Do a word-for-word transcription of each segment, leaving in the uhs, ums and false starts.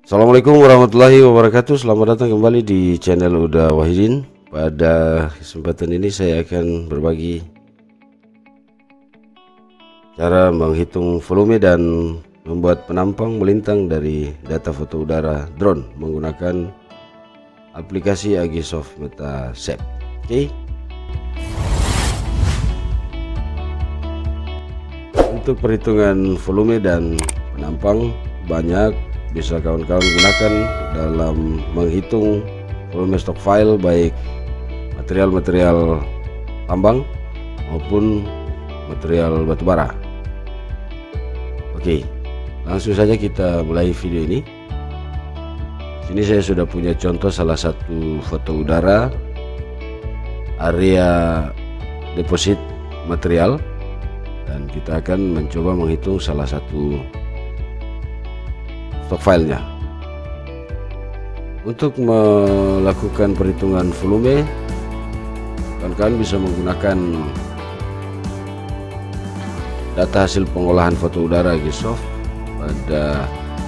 Assalamualaikum warahmatullahi wabarakatuh. Selamat datang kembali di channel Uda Wahidin. Pada kesempatan ini saya akan berbagi cara menghitung volume dan membuat penampang melintang dari data foto udara drone menggunakan aplikasi Agisoft MetaShape. Oke. Okay. Untuk perhitungan volume dan penampang banyak bisa kawan-kawan gunakan dalam menghitung volume stok file, baik material-material tambang maupun material batubara. Oke, langsung saja kita mulai video ini. Sini saya sudah punya contoh salah satu foto udara area deposit material, dan kita akan mencoba menghitung salah satu stok filenya. Untuk melakukan perhitungan volume, kawan-kawan bisa menggunakan data hasil pengolahan foto udara Agisoft pada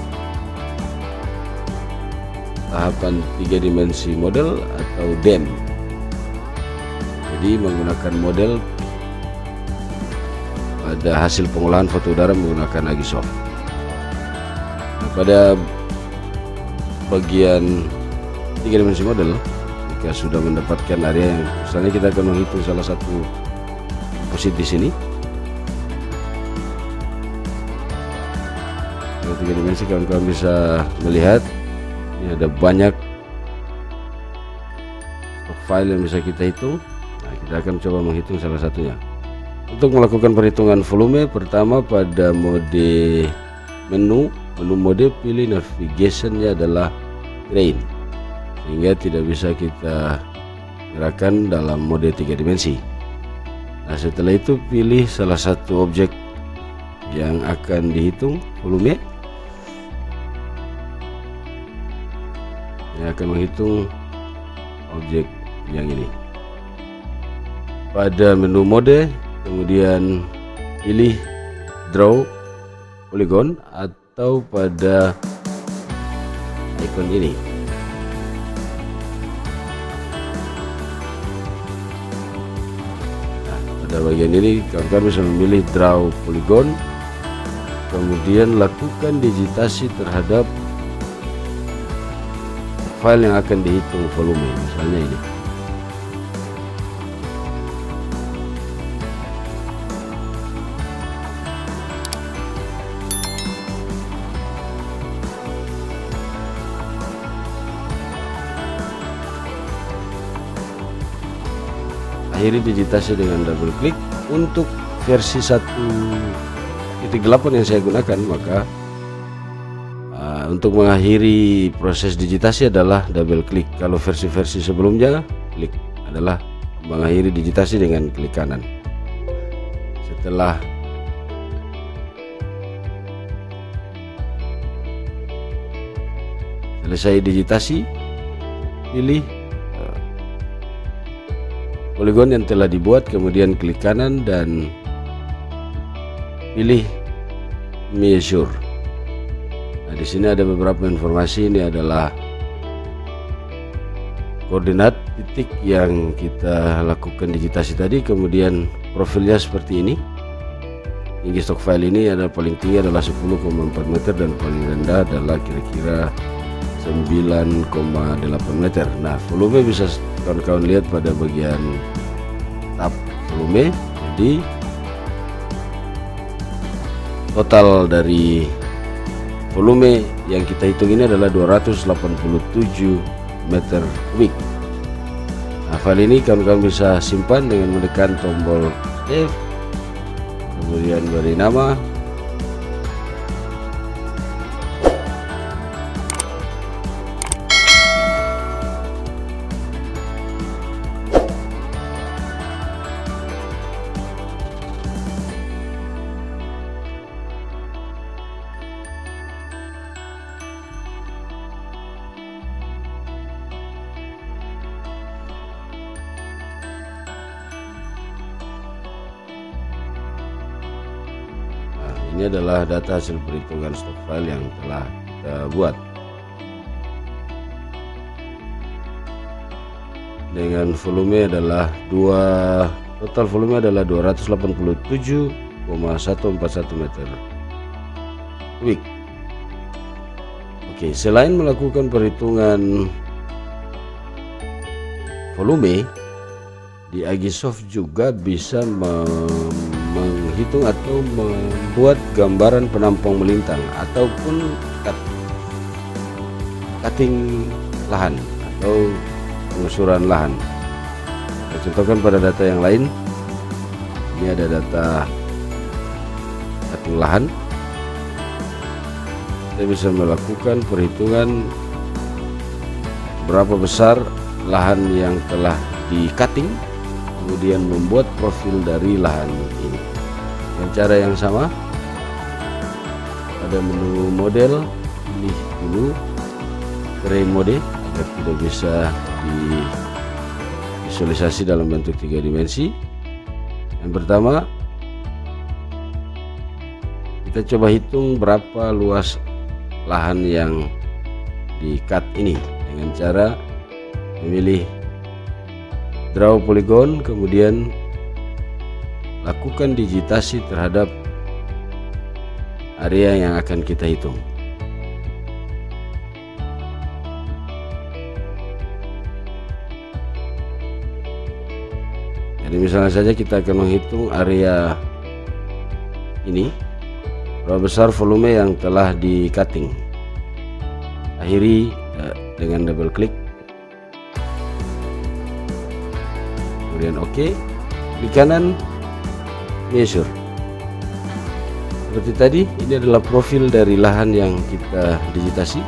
tahapan tiga dimensi model atau D E M. Jadi menggunakan model pada hasil pengolahan foto udara menggunakan Agisoft. Nah, pada bagian tiga dimensi model, jika sudah mendapatkan area yang misalnya kita akan menghitung salah satu deposit di sini. Pada tiga dimensi kawan-kawan bisa melihat ini ada banyak stok file yang bisa kita hitung. Nah, kita akan coba menghitung salah satunya. Untuk melakukan perhitungan volume, pertama pada mode menu menu mode pilih navigation-nya adalah grain, sehingga tidak bisa kita gerakan dalam mode tiga dimensi. Nah, setelah itu pilih salah satu objek yang akan dihitung volume, yang akan menghitung objek yang ini. Pada menu mode kemudian pilih draw polygon atau pada icon ini. Nah, pada bagian ini kawan-kawan bisa memilih draw polygon, kemudian lakukan digitasi terhadap file yang akan dihitung volume, misalnya ini. Akhiri digitasi dengan double klik. Untuk versi satu titik delapan yang saya gunakan, maka uh, untuk mengakhiri proses digitasi adalah double klik. Kalau versi-versi sebelumnya, klik adalah mengakhiri digitasi dengan klik kanan. Setelah selesai digitasi, pilih poligon yang telah dibuat, kemudian klik kanan dan pilih measure. Nah, di sini ada beberapa informasi. Ini adalah koordinat titik yang kita lakukan digitasi tadi, kemudian profilnya seperti ini. Tinggi stok file ini adalah paling tinggi adalah sepuluh koma empat meter dan paling rendah adalah kira-kira sembilan koma delapan meter. Nah, volume bisa kawan-kawan lihat pada bagian tab volume. Jadi total dari volume yang kita hitung ini adalah dua ratus delapan puluh tujuh meter kubik. Nah, file ini kawan-kawan bisa simpan dengan menekan tombol save, kemudian beri nama. Ini adalah data hasil perhitungan stok file yang telah kita buat. dengan volume adalah dua total volume adalah dua ratus delapan puluh tujuh koma satu empat satu meter kubik. Oke, selain melakukan perhitungan volume, di Agisoft juga bisa menghitung atau membuat gambaran penampang melintang ataupun cut, cutting lahan atau pengusuran lahan. Kita contohkan pada data yang lain. Ini ada data cutting lahan. Kita bisa melakukan perhitungan berapa besar lahan yang telah di cutting, kemudian membuat profil dari lahan ini dengan cara yang sama. Pada menu model, pilih dulu terrain mode agar tidak bisa divisualisasi dalam bentuk tiga dimensi. Yang pertama, kita coba hitung berapa luas lahan yang di cut ini dengan cara memilih draw polygon, kemudian lakukan digitasi terhadap area yang akan kita hitung. Jadi misalnya saja kita akan menghitung area ini, berapa besar volume yang telah di cutting. Akhiri eh, dengan double klik, kemudian OK, klik kanan, measure. Seperti tadi, ini adalah profil dari lahan yang kita digitasi.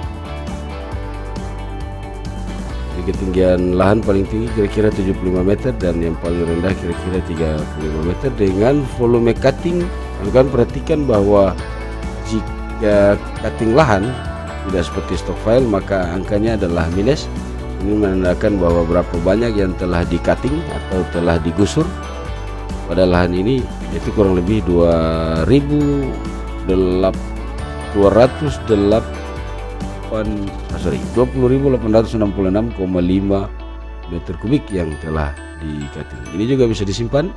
Ketinggian lahan paling tinggi kira-kira tujuh puluh lima meter dan yang paling rendah kira-kira tiga puluh lima meter dengan volume cutting. Kalian perhatikan bahwa jika cutting lahan tidak seperti stock file, maka angkanya adalah minus. Ini menandakan bahwa berapa banyak yang telah di cutting atau telah digusur pada lahan ini, yaitu kurang lebih dua ribu dua ratus delapan ah, sorry dua puluh ribu delapan ratus enam puluh enam koma lima meter kubik yang telah di cutting. Ini juga bisa disimpan.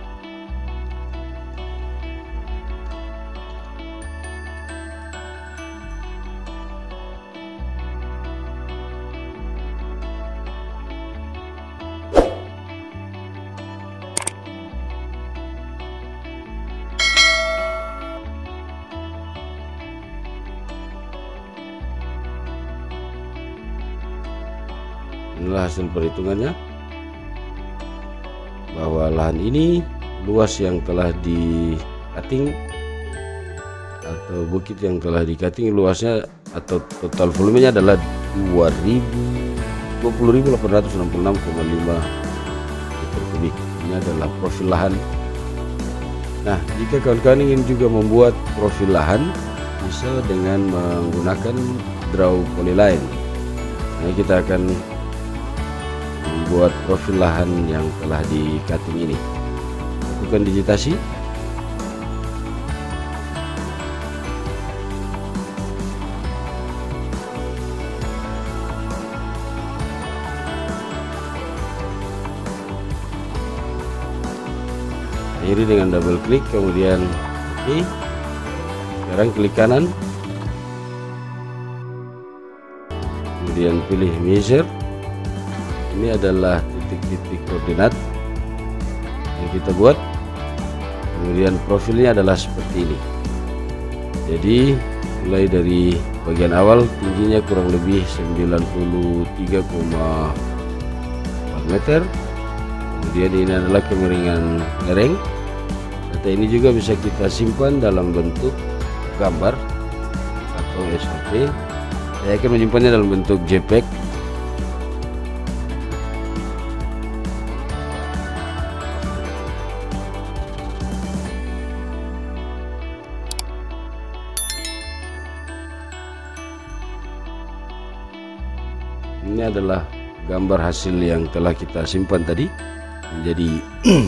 Inilah hasil perhitungannya, bahwa lahan ini luas yang telah di cutting atau bukit yang telah di cutting luasnya atau total volumenya adalah dua puluh ribu delapan ratus enam puluh enam koma lima meter kubik. Ini adalah profil lahan. Nah, jika kawan-kawan ingin juga membuat profil lahan, bisa dengan menggunakan draw polyline. Nah, kita akan membuat profil lahan yang telah di cutting ini. Lakukan digitasi. Akhiri dengan double klik, kemudian oke. Sekarang klik kanan, kemudian pilih measure. Ini adalah titik-titik koordinat yang kita buat. Kemudian profilnya adalah seperti ini. Jadi mulai dari bagian awal tingginya kurang lebih sembilan puluh tiga koma empat meter. Kemudian ini adalah kemiringan lereng. Data ini juga bisa kita simpan dalam bentuk gambar atau S V G. Saya akan menyimpannya dalam bentuk JPEG. Ini adalah gambar hasil yang telah kita simpan tadi. Jadi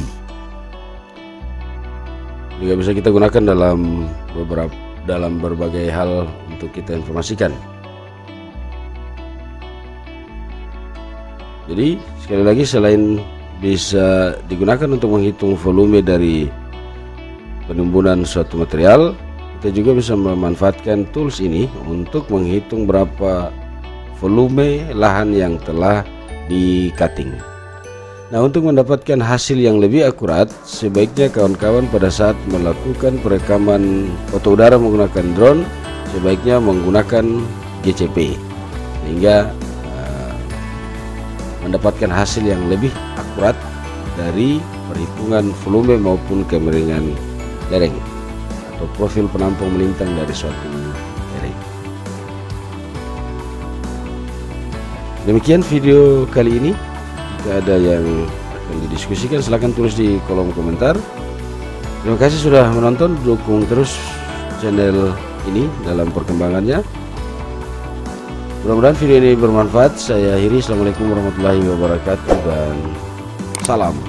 juga bisa kita gunakan dalam beberapa dalam berbagai hal untuk kita informasikan. Jadi sekali lagi, selain bisa digunakan untuk menghitung volume dari penimbunan suatu material, kita juga bisa memanfaatkan tools ini untuk menghitung berapa volume lahan yang telah di cutting. Nah, untuk mendapatkan hasil yang lebih akurat, sebaiknya kawan-kawan pada saat melakukan perekaman foto udara menggunakan drone, sebaiknya menggunakan G C P, sehingga uh, mendapatkan hasil yang lebih akurat dari perhitungan volume maupun kemiringan lereng atau profil penampung melintang dari suatu lereng. Demikian video kali ini. Jika ada yang akan didiskusikan, silahkan tulis di kolom komentar. Terima kasih sudah menonton, dukung terus channel ini dalam perkembangannya. Mudah-mudahan video ini bermanfaat. Saya akhiri. Assalamualaikum warahmatullahi wabarakatuh dan salam.